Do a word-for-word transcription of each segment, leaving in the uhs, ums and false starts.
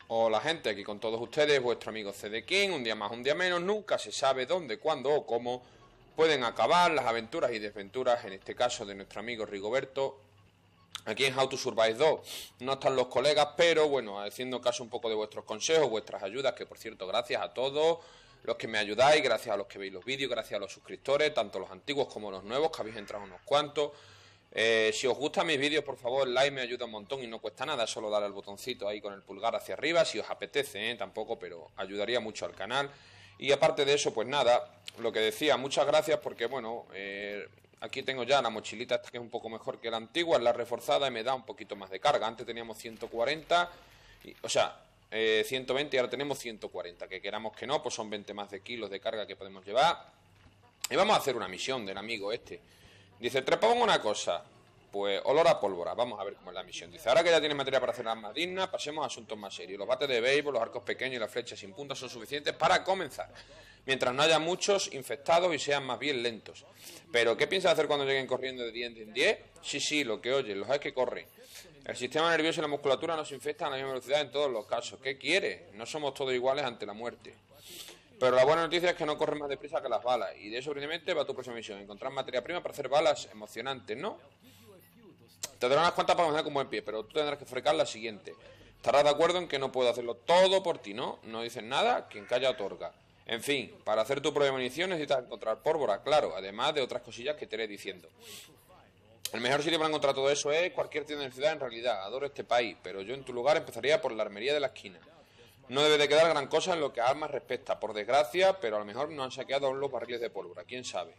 Hola gente, aquí con todos ustedes, vuestro amigo C D King, un día más, un día menos, nunca se sabe dónde, cuándo o cómo pueden acabar las aventuras y desventuras, en este caso de nuestro amigo Rigoberto, aquí en How to Survive dos. No están los colegas, pero bueno, haciendo caso un poco de vuestros consejos, vuestras ayudas, que por cierto, gracias a todos los que me ayudáis, gracias a los que veis los vídeos, gracias a los suscriptores, tanto los antiguos como los nuevos, que habéis entrado unos cuantos. Eh, si os gustan mis vídeos, por favor, el like me ayuda un montón y no cuesta nada, solo dar al botoncito ahí con el pulgar hacia arriba, si os apetece, ¿eh? Tampoco, pero ayudaría mucho al canal. Y aparte de eso, pues nada, lo que decía, muchas gracias porque, bueno, eh, aquí tengo ya la mochilita esta que es un poco mejor que la antigua, es la reforzada y me da un poquito más de carga. Antes teníamos ciento cuarenta, y, o sea, eh, ciento veinte y ahora tenemos ciento cuarenta, que queramos que no, pues son veinte más de kilos de carga que podemos llevar. Y vamos a hacer una misión del amigo este. Dice, te propongo una cosa. Pues olor a pólvora, vamos a ver cómo es la misión. Dice, ahora que ya tienes materia para hacer armas dignas, pasemos a asuntos más serios. Los bates de béisbol, los arcos pequeños y las flechas sin punta son suficientes para comenzar, mientras no haya muchos infectados y sean más bien lentos. Pero, ¿qué piensas hacer cuando lleguen corriendo de diez en diez? Sí, sí, lo que oyes, los hay que corren. El sistema nervioso y la musculatura no se infectan a la misma velocidad en todos los casos. ¿Qué quieres? No somos todos iguales ante la muerte. Pero la buena noticia es que no corren más deprisa que las balas. Y de eso, brevemente, va tu próxima misión. Encontrar materia prima para hacer balas emocionantes, ¿no? Te daré unas cuantas para comenzar con buen pie, pero tú tendrás que frecar la siguiente. Estarás de acuerdo en que no puedo hacerlo todo por ti, ¿no? No dices nada, quien calla otorga. En fin, para hacer tu propia munición necesitas encontrar pólvora, claro, además de otras cosillas que te iré diciendo. El mejor sitio para encontrar todo eso es cualquier tienda de ciudad en realidad. Adoro este país, pero yo en tu lugar empezaría por la armería de la esquina. No debe de quedar gran cosa en lo que a armas respecta, por desgracia, pero a lo mejor no han saqueado aún los barriles de pólvora, quién sabe.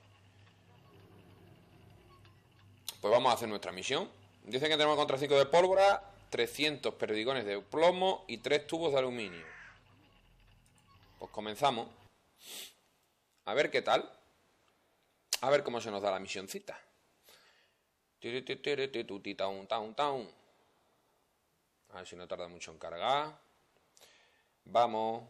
Pues vamos a hacer nuestra misión. Dicen que tenemos contra cinco de pólvora, trescientos perdigones de plomo y tres tubos de aluminio. Pues comenzamos. A ver qué tal. A ver cómo se nos da la misioncita. A ver si no tarda mucho en cargar. Vamos.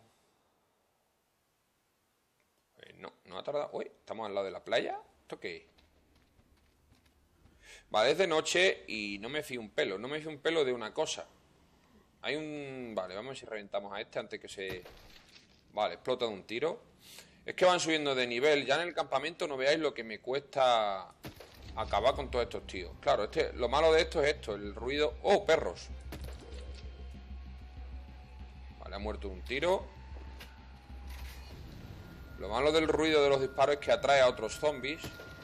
Eh, no, no ha tardado. Uy, estamos al lado de la playa. ¿Esto qué es? Vale, es de noche y no me fío un pelo. No me fío un pelo de una cosa. Hay un... Vale, vamos a ver si reventamos a este antes que se... Vale, explota de un tiro. Es que van subiendo de nivel. Ya en el campamento no veáis lo que me cuesta acabar con todos estos tíos. Claro, este, lo malo de esto es esto, el ruido... ¡Oh, perros! Vale, ha muerto un tiro. Lo malo del ruido de los disparos es que atrae a otros zombies.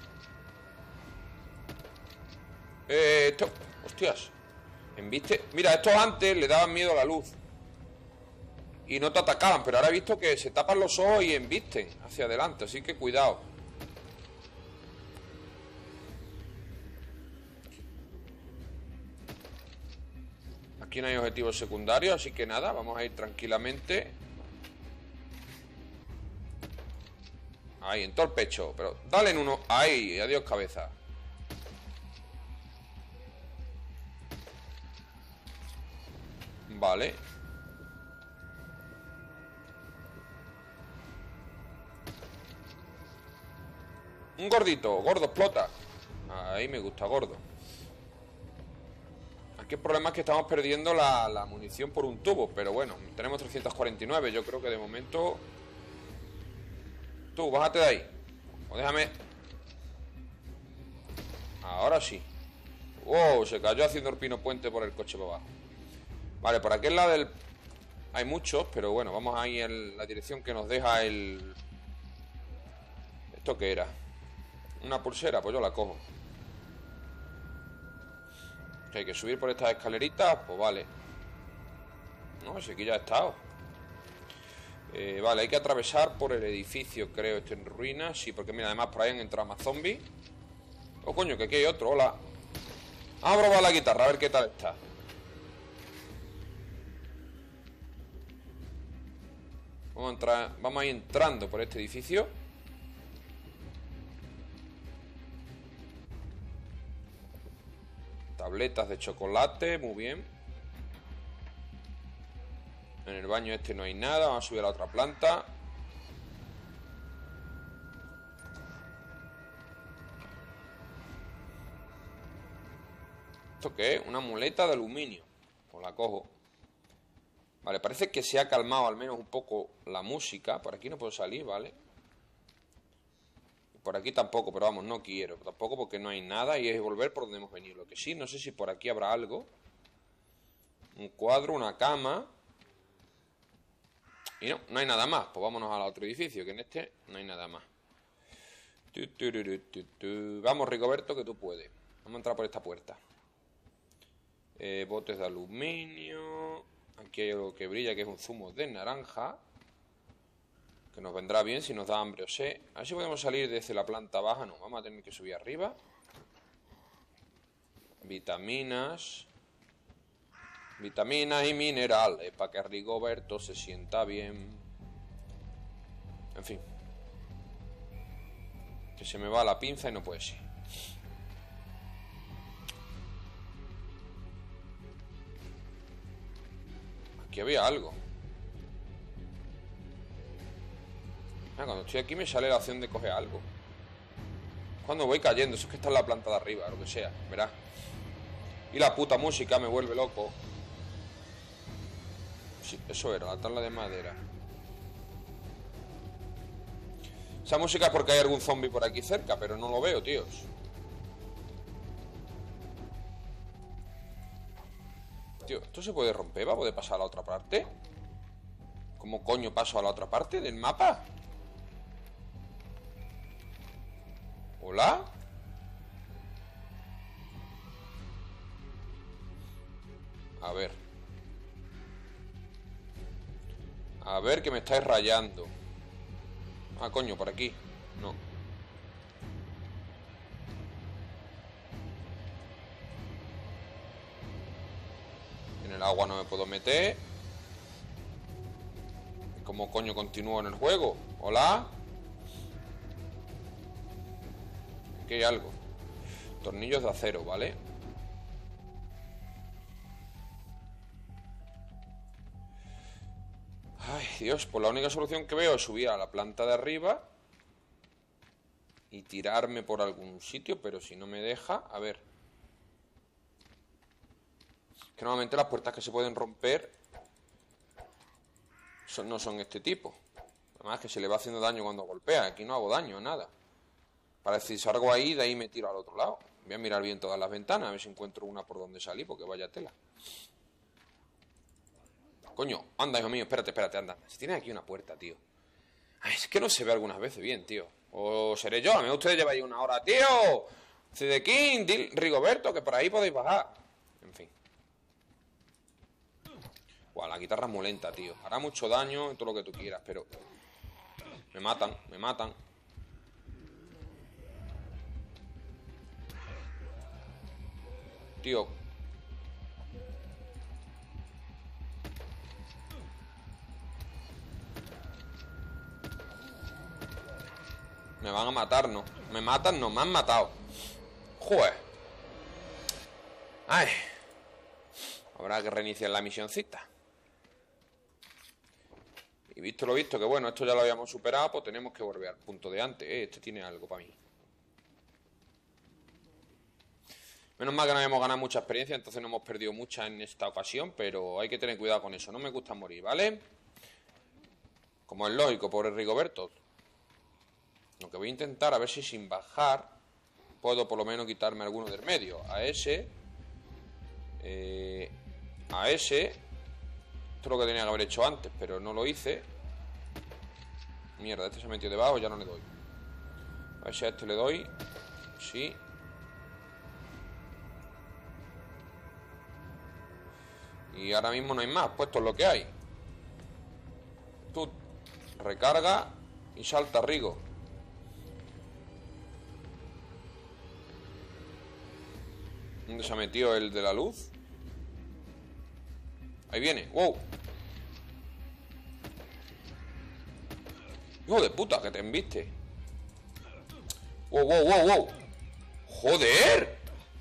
Eh, esto... Hostias. ¿Enviste? Mira, estos antes le daban miedo a la luz y no te atacaban, pero ahora he visto que se tapan los ojos y embisten hacia adelante, así que cuidado. Aquí no hay objetivos secundarios, así que nada, vamos a ir tranquilamente. Ahí, en todo el pecho, pero dale en uno. Ahí, adiós cabeza. Vale. Un gordito, gordo, explota. Ahí me gusta, gordo. Aquí el problema es que estamos perdiendo la, la munición por un tubo. Pero bueno, tenemos trescientos cuarenta y nueve. Yo creo que de momento... Tú, bájate de ahí. O déjame... Ahora sí. Wow, se cayó haciendo el pino puente por el coche para abajo. Vale, por aquel lado del... Hay muchos, pero bueno, vamos a ir en la dirección que nos deja el... ¿Esto qué era? Una pulsera, pues yo la cojo. Que hay que subir por estas escaleritas, pues vale. No, si aquí ya he estado. eh, Vale, hay que atravesar por el edificio, creo, este en ruinas. Sí, porque mira, además por ahí han entrado más zombies. Oh, coño, que aquí hay otro, hola. Vamos a probar la guitarra, a ver qué tal está. Vamos a entrar, vamos a ir entrando por este edificio. Tabletas de chocolate, muy bien. En el baño este no hay nada. Vamos a subir a la otra planta. ¿Esto qué es? Una muleta de aluminio. Pues la cojo. Vale, parece que se ha calmado al menos un poco la música. Por aquí no puedo salir, ¿vale? Por aquí tampoco, pero vamos, no quiero. Tampoco porque no hay nada y es volver por donde hemos venido. Lo que sí, no sé si por aquí habrá algo. Un cuadro, una cama. Y no, no hay nada más. Pues vámonos al otro edificio, que en este no hay nada más. Tu, tu, tu, tu, tu, tu. Vamos, Rigoberto, que tú puedes. Vamos a entrar por esta puerta. Eh, botes de aluminio. Aquí hay algo que brilla, que es un zumo de naranja. Que nos vendrá bien si nos da hambre o sed. A ver si podemos salir desde la planta baja. No, vamos a tener que subir arriba. Vitaminas. Vitaminas y minerales para que Rigoberto se sienta bien. En fin. Que se me va la pinza y no puede ser. Aquí había algo. Ah, cuando estoy aquí me sale la opción de coger algo. Cuando voy cayendo, eso es que está en la planta de arriba, lo que sea, verás. Y la puta música me vuelve loco. Sí, eso era, la tabla de madera. Esa música es porque hay algún zombie por aquí cerca, pero no lo veo, tíos. Tío, ¿esto se puede romper? ¿Va a poder pasar a la otra parte? ¿Cómo coño paso a la otra parte del mapa? ¿Hola? A ver. A ver, que me estáis rayando. Ah, coño, por aquí. No. En el agua no me puedo meter. ¿Cómo coño continúo en el juego? ¿Hola? Aquí hay algo. Tornillos de acero, ¿vale? Ay, Dios, pues la única solución que veo es subir a la planta de arriba y tirarme por algún sitio, pero si no me deja, a ver. Que normalmente las puertas que se pueden romper son, no son este tipo. Además que se le va haciendo daño cuando golpea. Aquí no hago daño, nada. Para decir, salgo ahí, de ahí me tiro al otro lado. Voy a mirar bien todas las ventanas, a ver si encuentro una por donde salir, porque vaya tela. Coño, anda, hijo mío, espérate, espérate, anda. Si tienes aquí una puerta, tío. Ay, es que no se ve algunas veces bien, tío. O seré yo, a mí ustedes lleváis una hora, tío. Cedequín, Dil, Rigoberto, que por ahí podéis bajar. En fin. Buah, la guitarra es muy lenta, tío. Hará mucho daño en todo lo que tú quieras, pero... Me matan, me matan. Tío. Me van a matar, ¿no? Me matan, no, me han matado. Joder. Ay. Habrá que reiniciar la misioncita. Y visto lo visto, que bueno, esto ya lo habíamos superado, pues tenemos que volver al punto de antes. Eh, este tiene algo para mí. Menos mal que no habíamos ganado mucha experiencia, entonces no hemos perdido mucha en esta ocasión, pero hay que tener cuidado con eso. No me gusta morir, ¿vale? Como es lógico, pobre Rigoberto. Lo que voy a intentar, a ver si sin bajar puedo por lo menos quitarme alguno del medio. A ese. Eh, a ese. Esto es lo que tenía que haber hecho antes, pero no lo hice. Mierda, este se ha metido debajo, ya no le doy. A ver si a este le doy. Sí. Y ahora mismo no hay más, puesto lo que hay. Tú recarga y salta, Rigo. ¿Dónde se ha metido el de la luz? Ahí viene, wow. Hijo de puta, que te embiste. Wow, wow, wow, wow. Joder.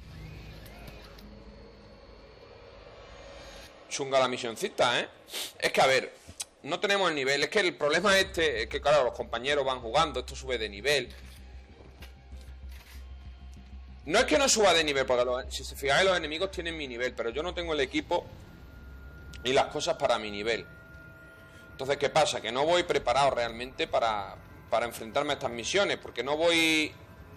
Chunga la misioncita, ¿eh? Es que, a ver, no tenemos el nivel. Es que el problema este es que, claro, los compañeros van jugando, esto sube de nivel. No es que no suba de nivel, porque los, si se fijáis, los enemigos tienen mi nivel, pero yo no tengo el equipo y las cosas para mi nivel. Entonces, ¿qué pasa? Que no voy preparado realmente para, para enfrentarme a estas misiones, porque no voy...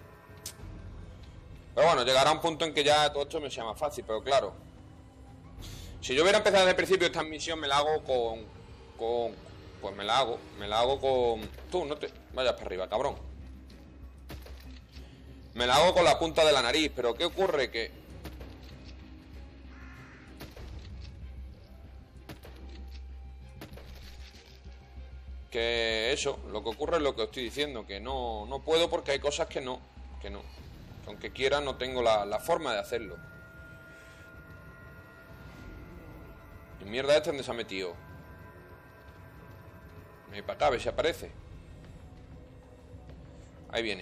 Pero bueno, llegará un punto en que ya todo esto me sea más fácil, pero claro, si yo hubiera empezado desde el principio esta misión, me la hago con... con pues me la hago, me la hago con... Tú, no te vayas para arriba, cabrón. Me la hago con la punta de la nariz, pero ¿qué ocurre? Que... Que eso, lo que ocurre es lo que os estoy diciendo, que no, no puedo porque hay cosas que no, que no. Que aunque quiera no tengo la, la forma de hacerlo. Y mierda este donde se ha metido. Me para acá, a ver si aparece. Ahí viene.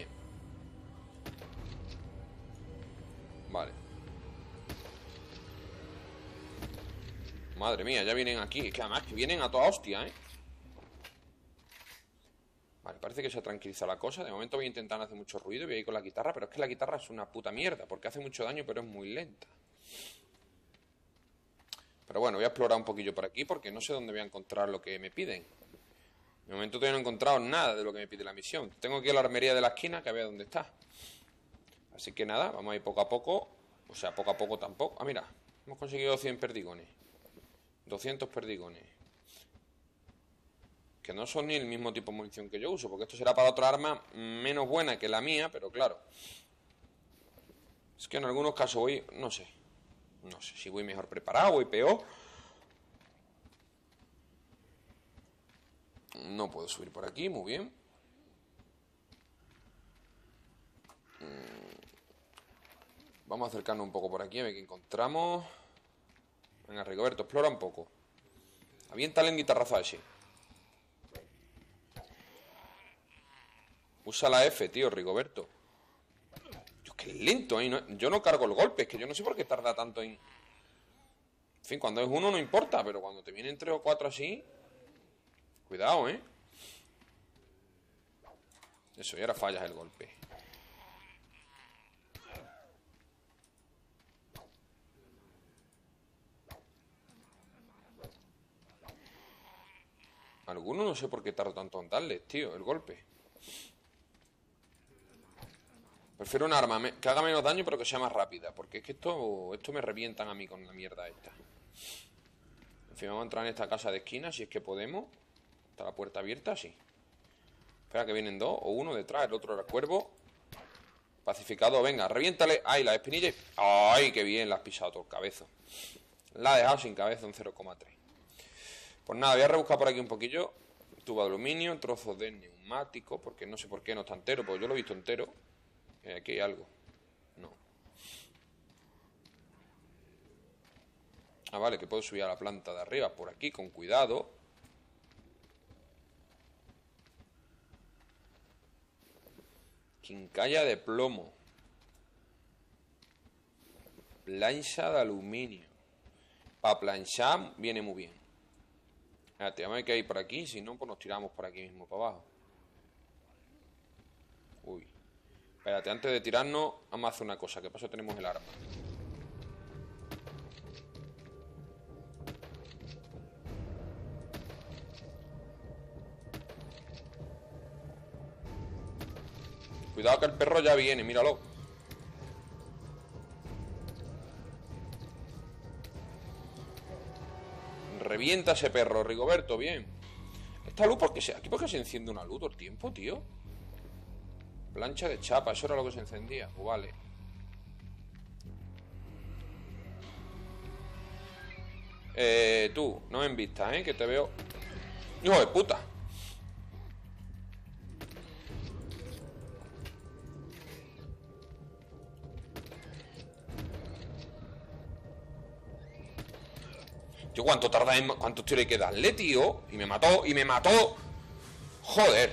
Vale. Madre mía, ya vienen aquí. Es que además que vienen a toda hostia, ¿eh? Vale, parece que se ha tranquilizado la cosa. De momento voy a intentar no hacer mucho ruido y voy a ir con la guitarra. Pero es que la guitarra es una puta mierda, porque hace mucho daño, pero es muy lenta. Pero bueno, voy a explorar un poquillo por aquí, porque no sé dónde voy a encontrar lo que me piden. De momento todavía no he encontrado nada de lo que me pide la misión. Tengo que ir a la armería de la esquina, que a ver dónde está. Así que nada, vamos a ir poco a poco. O sea, poco a poco tampoco. Ah, mira, hemos conseguido cien perdigones. doscientos perdigones. Que no son ni el mismo tipo de munición que yo uso, porque esto será para otra arma menos buena que la mía, pero claro. Es que en algunos casos voy... No sé. No sé si voy mejor preparado, voy peor. No puedo subir por aquí, muy bien. Vamos a acercarnos un poco por aquí, a ver qué encontramos. Venga, Rigoberto, explora un poco. Aviéntale en guitarrazo a ese. Usa la F, tío, Rigoberto. Dios, qué lento, ¿eh? No, yo no cargo el golpe, es que yo no sé por qué tarda tanto en... En fin, cuando es uno no importa, pero cuando te vienen tres o cuatro así... Cuidado, ¿eh? Eso, y ahora fallas el golpe. Algunos no sé por qué tardo tanto en darles, tío, el golpe. Prefiero un arma que haga menos daño pero que sea más rápida, porque es que esto, esto me revientan a mí con la mierda esta. En fin, vamos a entrar en esta casa de esquina si es que podemos. Está la puerta abierta, sí. Espera que vienen dos, o uno detrás, el otro era el cuervo. Pacificado, venga, reviéntale. Ay, la espinilla. Ay, qué bien, la has pisado todo el cabezo. La ha dejado sin cabeza un cero coma tres. Pues nada, voy a rebuscar por aquí un poquillo. Tubo de aluminio, trozos de neumático, porque no sé por qué no está entero, porque yo lo he visto entero. Eh, aquí hay algo. No. Ah, vale, que puedo subir a la planta de arriba por aquí, con cuidado. Quincalla de plomo. Plancha de aluminio. Para planchar viene muy bien. Espérate, vamos a ver qué hay por aquí. Si no, pues nos tiramos por aquí mismo, para abajo. Uy. Espérate, antes de tirarnos, vamos a hacer una cosa. Que paso tenemos el arma. Cuidado que el perro ya viene, míralo. Revienta ese perro, Rigoberto, bien. Esta luz, ¿por qué se, aquí por qué se enciende una luz todo el tiempo, tío? Plancha de chapa, eso era lo que se encendía. Pues vale. Eh, tú, no me envistas, ¿eh? Que te veo... ¡Hijo de puta! Tío, ¿cuánto tarda en... ¿Cuántos tiros hay que darle, tío? Y me mató, y me mató. Joder.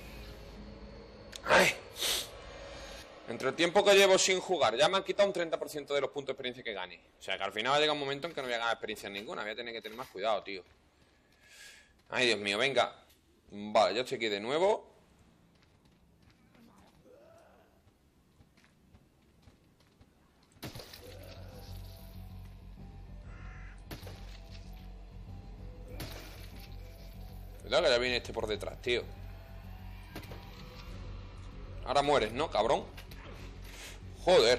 Ay. Entre el tiempo que llevo sin jugar, ya me han quitado un treinta por ciento de los puntos de experiencia que gane. O sea, que al final va a llegar un momento en que no voy a ganar experiencia ninguna. Voy a tener que tener más cuidado, tío. Ay, Dios mío, venga. Vale, ya estoy aquí de nuevo. Cuidado que ya viene este por detrás, tío. Ahora mueres, ¿no, cabrón? Joder.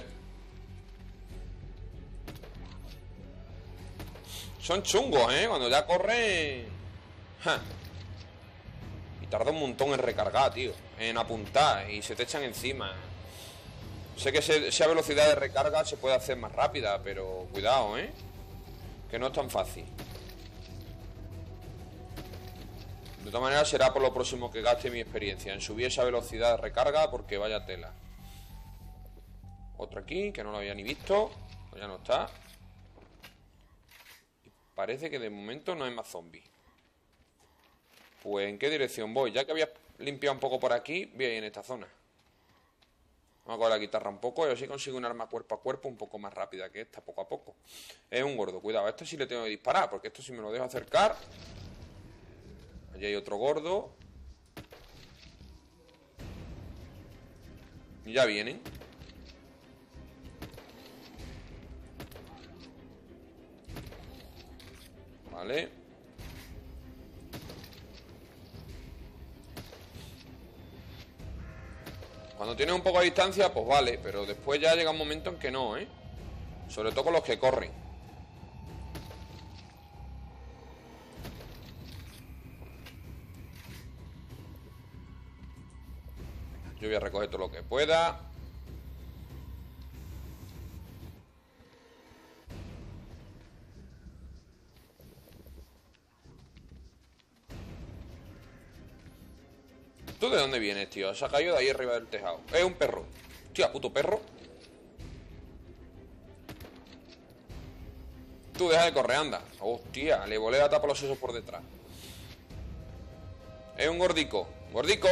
Son chungos, ¿eh? Cuando ya corren... Ja. Y tarda un montón en recargar, tío. En apuntar. Y se te echan encima. Sé que esa velocidad de recarga se puede hacer más rápida, pero cuidado, ¿eh? Que no es tan fácil. De todas maneras será por lo próximo que gaste mi experiencia en subir esa velocidad de recarga, porque vaya tela. Otro aquí, que no lo había ni visto. Pues ya no está. Y parece que de momento no hay más zombies. Pues ¿en qué dirección voy? Ya que había limpiado un poco por aquí, voy a ir en esta zona. Vamos a coger la guitarra un poco y así consigo un arma cuerpo a cuerpo un poco más rápida que esta, poco a poco. Es un gordo, cuidado, a este sí le tengo que disparar, porque esto si me lo dejo acercar... Allí hay otro gordo. Y ya vienen. Vale. Cuando tienes un poco de distancia, pues vale. Pero después ya llega un momento en que no, ¿eh? Sobre todo con los que corren. Yo voy a recoger todo lo que pueda. ¿Tú de dónde vienes, tío? Se ha caído de ahí arriba del tejado. Es un perro. Tío, puto perro. Tú deja de correr, anda. Hostia, le volé la tapa los sesos por detrás. Es un gordico. Gordico.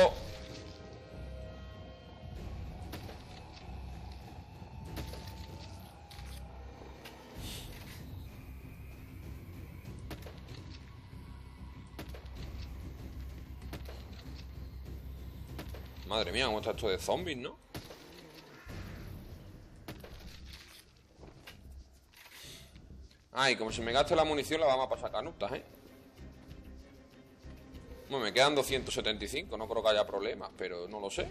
Madre mía, cómo está esto de zombies, ¿no? Ah, y como si me gaste la munición la vamos a pasar canutas, ¿eh? Bueno, me quedan doscientos setenta y cinco, no creo que haya problemas, pero no lo sé.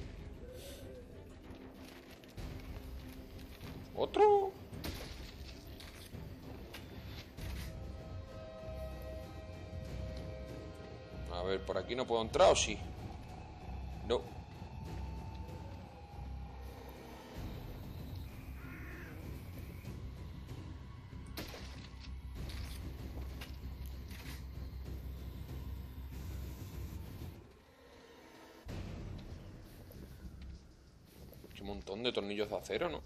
¿Otro? A ver, ¿por aquí no puedo entrar o sí? No. Qué montón de tornillos de acero, ¿no?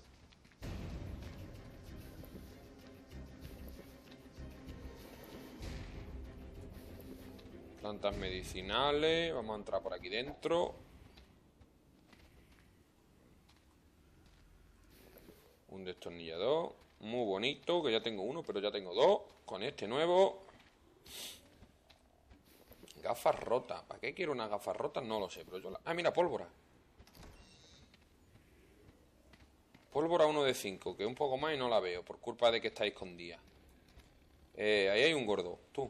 Plantas medicinales. Vamos a entrar por aquí dentro. Un destornillador. Muy bonito, que ya tengo uno, pero ya tengo dos. Con este nuevo. Gafas rotas. ¿Para qué quiero unas gafas rotas? No lo sé, pero yo la... Ah, mira, pólvora. Pólvora uno de cinco, que un poco más y no la veo, por culpa de que está escondida. Eh, ahí hay un gordo, tú.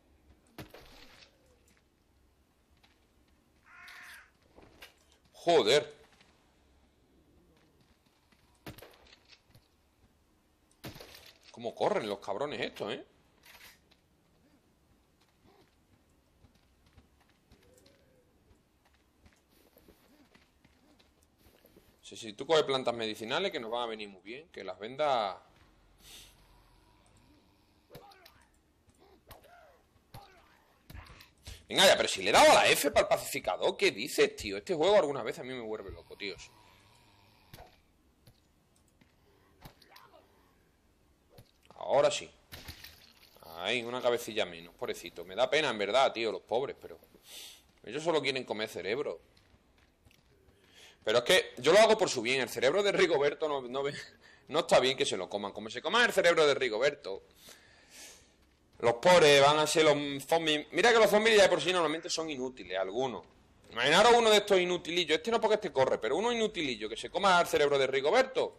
Joder. Cómo corren los cabrones estos, ¿eh? Sí, sí, tú coges plantas medicinales que nos van a venir muy bien. Que las vendas... Venga ya, pero si le he dado a la F para el pacificador, ¿qué dices, tío? Este juego alguna vez a mí me vuelve loco, tíos. Ahora sí. Ay, una cabecilla menos, pobrecito. Me da pena, en verdad, tío, los pobres, pero... Ellos solo quieren comer cerebro. Pero es que yo lo hago por su bien. El cerebro de Rigoberto no, no, no está bien que se lo coman. Como se coman el cerebro de Rigoberto, los pobres van a ser los zombies. Mira que los zombies ya de por sí normalmente son inútiles, algunos. Imaginaros uno de estos inutilillos. Este no porque este corre, pero uno inutilillo que se coma el cerebro de Rigoberto.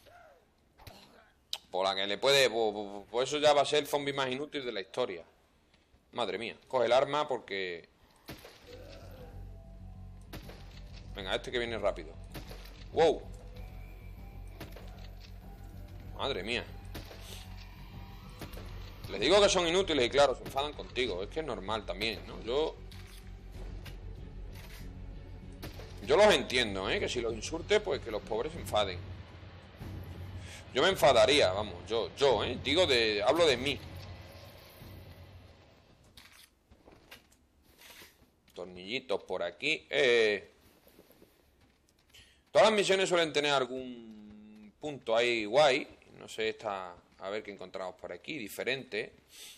Por la que le puede... Pues eso ya va a ser el zombie más inútil de la historia. Madre mía. Coge el arma porque... Venga, este que viene rápido. ¡Wow! Madre mía. Les digo que son inútiles y claro, se enfadan contigo. Es que es normal también, ¿no? Yo... Yo los entiendo, ¿eh? Que si los insulte, pues que los pobres se enfaden. Yo me enfadaría, vamos, yo, yo, ¿eh? Digo de... Hablo de mí. Tornillitos por aquí. Eh... Todas las misiones suelen tener algún punto ahí guay. No sé, esta... A ver qué encontramos por aquí, diferente.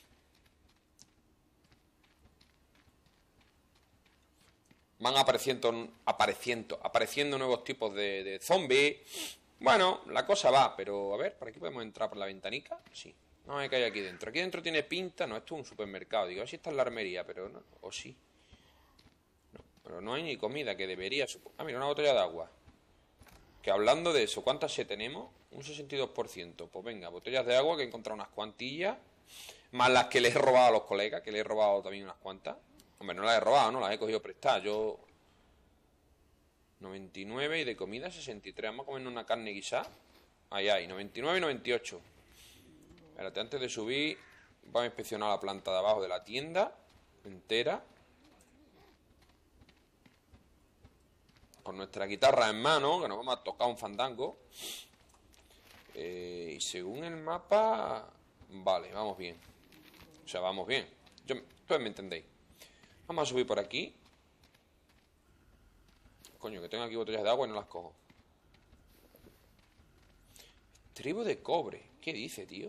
Van apareciendo, apareciendo, apareciendo nuevos tipos de, de zombies. Bueno, la cosa va, pero a ver, ¿por aquí podemos entrar por la ventanica? Sí. No, hay que hay aquí dentro. Aquí dentro tiene pinta, no, esto es un supermercado. Digo, a ver si está en la armería, pero no, o sí. No, pero no hay ni comida, que debería. Ah, mira, una botella de agua. Que hablando de eso, ¿cuántas se tenemos? Un sesenta y dos por ciento. Pues venga, botellas de agua, que he encontrado unas cuantillas. Más las que le he robado a los colegas, que le he robado también unas cuantas. Hombre, no las he robado, no, las he cogido prestadas. Yo... noventa y nueve y de comida sesenta y tres. Vamos a comer una carne guisada. Ahí, ahí, noventa y nueve y noventa y ocho. Espérate, antes de subir, vamos a inspeccionar la planta de abajo de la tienda entera. Con nuestra guitarra en mano, que nos vamos a tocar un fandango. Eh, y según el mapa... Vale, vamos bien. O sea, vamos bien. Yo, ustedes me entendéis. Vamos a subir por aquí. Coño, que tengo aquí botellas de agua y no las cojo. Tribo de cobre. ¿Qué dice, tío?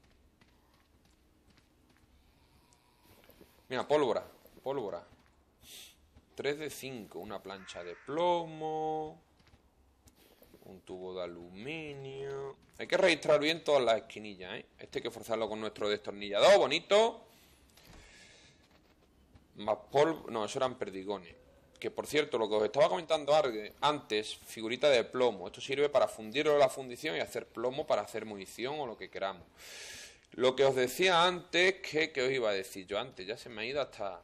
Mira, pólvora. Pólvora. tres de cinco. Una plancha de plomo. Un tubo de aluminio. Hay que registrar bien todas las esquinillas, ¿eh? Este hay que forzarlo con nuestro destornillador. Bonito. Más polvo. No, eso eran perdigones. Que por cierto, lo que os estaba comentando antes, figurita de plomo. Esto sirve para fundirlo la fundición y hacer plomo para hacer munición o lo que queramos. Lo que os decía antes, que, que os iba a decir yo antes, ya se me ha ido hasta...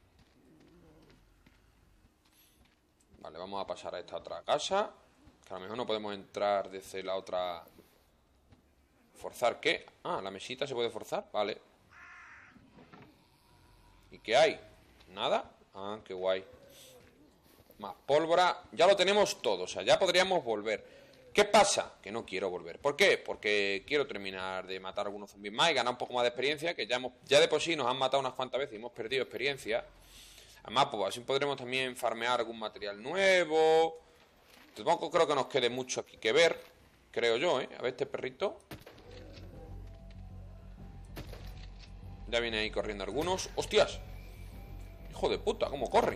Vale, vamos a pasar a esta otra casa, que a lo mejor no podemos entrar desde la otra... ¿Forzar qué? Ah, la mesita se puede forzar, vale. ¿Y qué hay? ¿Nada? Ah, qué guay. Más pólvora, ya lo tenemos todo, o sea, ya podríamos volver. ¿Qué pasa? Que no quiero volver. ¿Por qué? Porque quiero terminar de matar algunos zombies más y ganar un poco más de experiencia, que ya, hemos, ya de por sí nos han matado unas cuantas veces y hemos perdido experiencia. Además, pues así podremos también farmear algún material nuevo. Tampoco creo que nos quede mucho aquí que ver, creo yo, ¿eh? A ver este perrito. Ya viene ahí corriendo algunos. ¡Hostias! Hijo de puta, ¿cómo corre?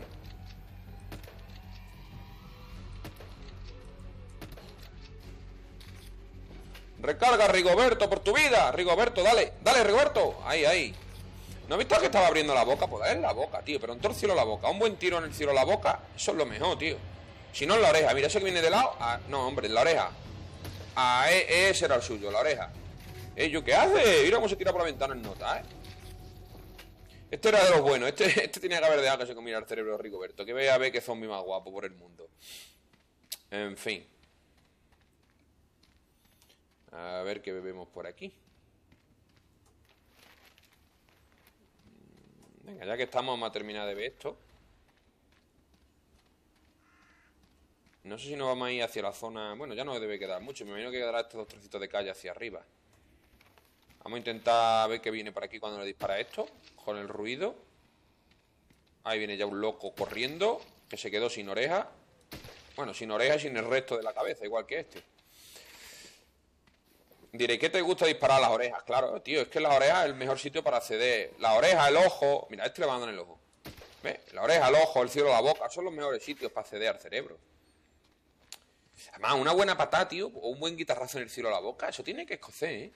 Recarga, Rigoberto, por tu vida. Rigoberto, dale, dale, Rigoberto. Ahí, ahí. ¿No has visto que estaba abriendo la boca? Pues dale en la boca, tío. Pero en todo el cielo la boca. Un buen tiro en el cielo la boca, eso es lo mejor, tío. Si no en la oreja. Mira, ese que viene de lado. Ah, no, hombre, en la oreja. Ah, e ese era el suyo, la oreja. Eh, ¿yo qué hace? Mira cómo se tira por la ventana en nota, ¿eh? Este era de los buenos. Este, este tenía que haber dejado que se comiera el cerebro de Rigoberto. Que vea a ver qué zombie más guapo por el mundo. En fin. A ver qué bebemos por aquí. Venga, ya que estamos, vamos a terminar de ver esto. No sé si nos vamos a ir hacia la zona... Bueno, ya no debe quedar mucho. Me imagino que quedará estos dos trocitos de calle hacia arriba. Vamos a intentar ver qué viene por aquí cuando le dispara esto. Con el ruido. Ahí viene ya un loco corriendo, que se quedó sin oreja. Bueno, sin oreja y sin el resto de la cabeza, igual que este. Diré, ¿qué te gusta disparar a las orejas? Claro, tío, es que las orejas es el mejor sitio para acceder. La oreja, el ojo... Mira, este le va dando en el ojo. ¿Ves? La oreja, el ojo, el cielo, la boca. Son los mejores sitios para acceder al cerebro. Además, una buena patada, tío, o un buen guitarrazo en el cielo, la boca. Eso tiene que escocer, ¿eh?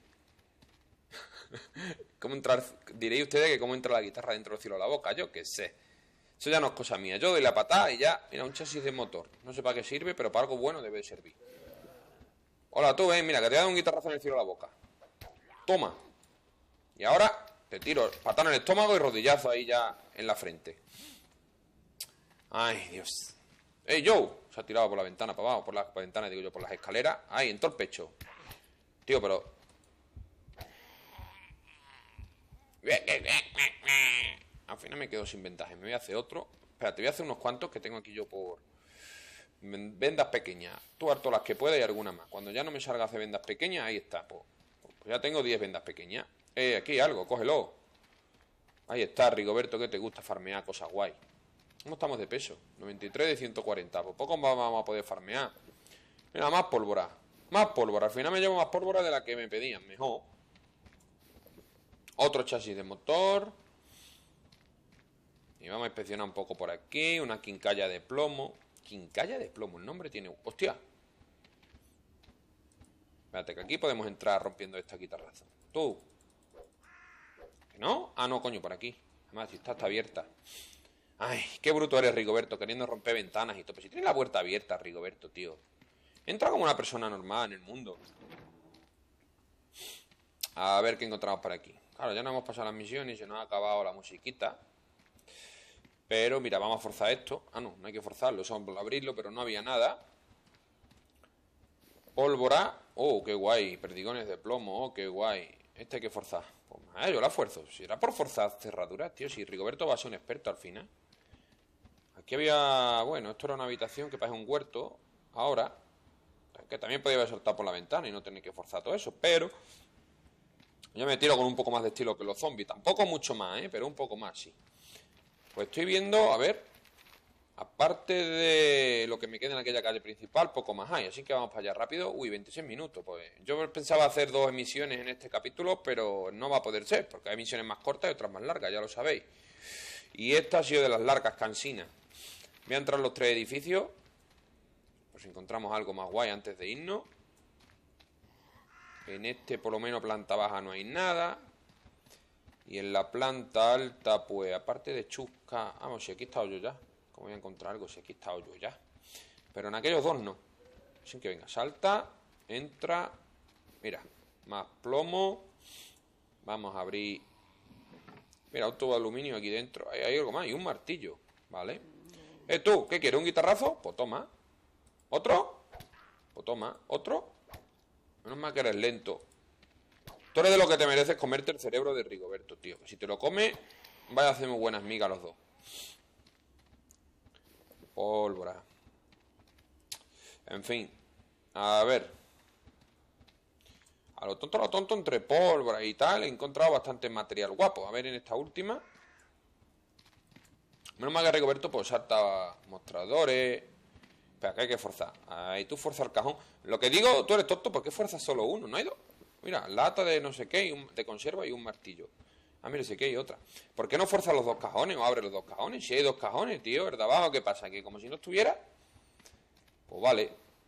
¿Cómo entrar? Diréis ustedes que cómo entra la guitarra dentro del cielo, la boca. Yo qué sé. Eso ya no es cosa mía. Yo doy la patada y ya... Mira, un chasis de motor. No sé para qué sirve, pero para algo bueno debe de servir. Hola tú, eh, mira, que te voy a dar un guitarrazo en el cielo a la boca. Toma. Y ahora te tiro patada en el estómago y rodillazo ahí ya en la frente. Ay, Dios. ¡Ey, Joe! Se ha tirado por la ventana para abajo, por las ventanas, digo yo, por las escaleras. Ahí, en todo el pecho. Tío, pero... Al final me quedo sin ventaja. Me voy a hacer otro. Espera, te voy a hacer unos cuantos que tengo aquí yo por... Vendas pequeñas. Tú harto las que puedas y alguna más. Cuando ya no me salga hacer vendas pequeñas, ahí está. Pues, pues ya tengo diez vendas pequeñas. Eh, aquí algo, cógelo. Ahí está, Rigoberto, que te gusta farmear cosas guay. ¿Cómo estamos de peso? noventa y tres de ciento cuarenta. Pues poco vamos a poder farmear. Mira, más pólvora. Más pólvora. Al final me llevo más pólvora de la que me pedían. Mejor. Otro chasis de motor. Y vamos a inspeccionar un poco por aquí. Una quincalla de plomo. Quincalla de plomo. El nombre tiene... ¡Hostia! Espérate, que aquí podemos entrar rompiendo esta guitarraza. Tú. ¿Que no? Ah, no, coño, por aquí. Además, si está, está abierta. Ay, qué bruto eres, Rigoberto, queriendo romper ventanas y todo. Pero si tienes la puerta abierta, Rigoberto, tío. Entra como una persona normal en el mundo. A ver qué encontramos por aquí. Claro, ya no hemos pasado las misiones y se nos ha acabado la musiquita. Pero, mira, vamos a forzar esto. Ah, no, no hay que forzarlo, solo abrirlo, pero no había nada. Pólvora. Oh, qué guay. Perdigones de plomo. Oh, qué guay. Este hay que forzar. Pues, ah, yo la fuerzo. Si era por forzar cerraduras, tío. Si Rigoberto va a ser un experto al final. Aquí había... Bueno, esto era una habitación que parece un huerto. Ahora. Que también podía haber saltado por la ventana y no tener que forzar todo eso. Pero... yo me tiro con un poco más de estilo que los zombies. Tampoco mucho más, ¿eh? Pero un poco más, sí. Pues estoy viendo... A ver... Aparte de lo que me queda en aquella calle principal, poco más hay. Así que vamos para allá rápido. Uy, veintiséis minutos. Pues yo pensaba hacer dos emisiones en este capítulo, pero no va a poder ser, porque hay emisiones más cortas y otras más largas, ya lo sabéis. Y esta ha sido de las largas, cansinas. Voy a entrar en los tres edificios. Pues encontramos algo más guay antes de irnos. En este, por lo menos, planta baja no hay nada. Y en la planta alta, pues, aparte de chusca... Vamos, si aquí he estado yo ya. ¿Cómo voy a encontrar algo si aquí he estado yo ya? Pero en aquellos dos no. Así que venga, salta, entra. Mira, más plomo. Vamos a abrir. Mira, un tubo de aluminio aquí dentro. Hay, hay algo más, y un martillo. Vale. Eh, tú, ¿qué quieres? ¿Un guitarrazo? Pues toma. ¿Otro? Pues toma. ¿Otro? Menos mal que eres lento. Tú eres de lo que te mereces comerte el cerebro de Rigoberto, tío. Que si te lo comes, vaya a hacer muy buenas migas los dos. Pólvora. En fin. A ver. A lo tonto, a lo tonto, entre pólvora y tal, he encontrado bastante material guapo. A ver, en esta última. Menos mal que Rigoberto pues salta mostradores. Espera, que hay que forzar. Ahí tú fuerza el cajón. Lo que digo, tú eres tonto, ¿por qué fuerzas solo uno? ¿No hay dos? Mira, lata de no sé qué, y un, de conserva y un martillo. Ah, mira, sé que hay otra. ¿Por qué no fuerza los dos cajones o abre los dos cajones? Si hay dos cajones, tío, ¿verdad? Abajo, ¿qué pasa? ¿Que como si no estuviera? Pues vale.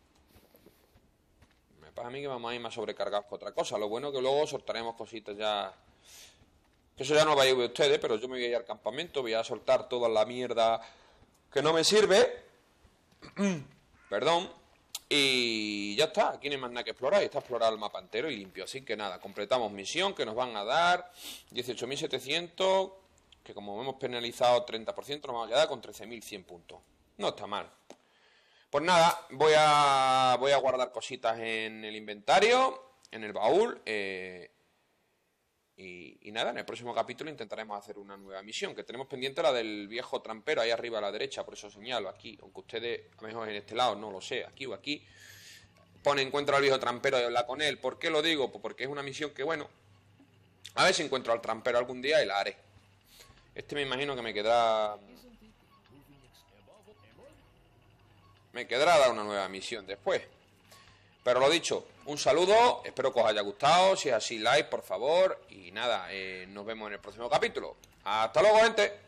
Me pasa a mí que vamos a ir más sobrecargados que otra cosa. Lo bueno es que luego soltaremos cositas ya... Que eso ya no lo vais a ver ustedes, pero yo me voy a ir al campamento, voy a soltar toda la mierda que no me sirve. Perdón. Y ya está, aquí no hay más nada que explorar. Y está explorado el mapa entero y limpio. Así que nada, completamos misión que nos van a dar dieciocho mil setecientos, que como hemos penalizado treinta por ciento nos vamos a quedar con trece mil cien puntos. No está mal. Pues nada, voy a voy a guardar cositas en el inventario, en el baúl. Eh, y, y nada, en el próximo capítulo intentaremos hacer una nueva misión, que tenemos pendiente la del viejo trampero ahí arriba a la derecha, por eso señalo aquí, aunque ustedes a lo mejor en este lado no lo sé, aquí o aquí pone encuentra al viejo trampero y habla con él. ¿Por qué lo digo? Pues porque es una misión que, bueno, a ver si encuentro al trampero algún día y la haré. Este me imagino que me quedará me quedará dar una nueva misión después. Pero lo dicho, un saludo, espero que os haya gustado. Si es así, like, por favor. Y nada, eh, nos vemos en el próximo capítulo. Hasta luego, gente.